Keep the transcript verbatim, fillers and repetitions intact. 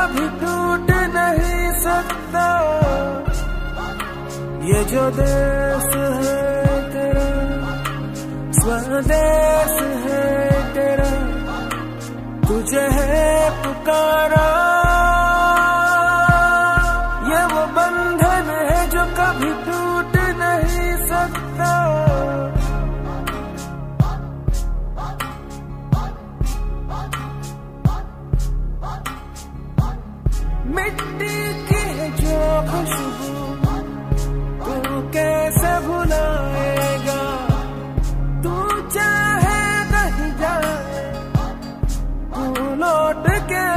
कभी टूट नहीं सकता। ये जो देश है तेरा, स्वदेश है तेरा, तुझे है पुकारा। ये वो बंधन है जो कभी टूट नहीं सकता। मिट्टी की है जो खुशबू तू कैसे भुलाएगा। तू चाहे कहीं जाए, तू लौट के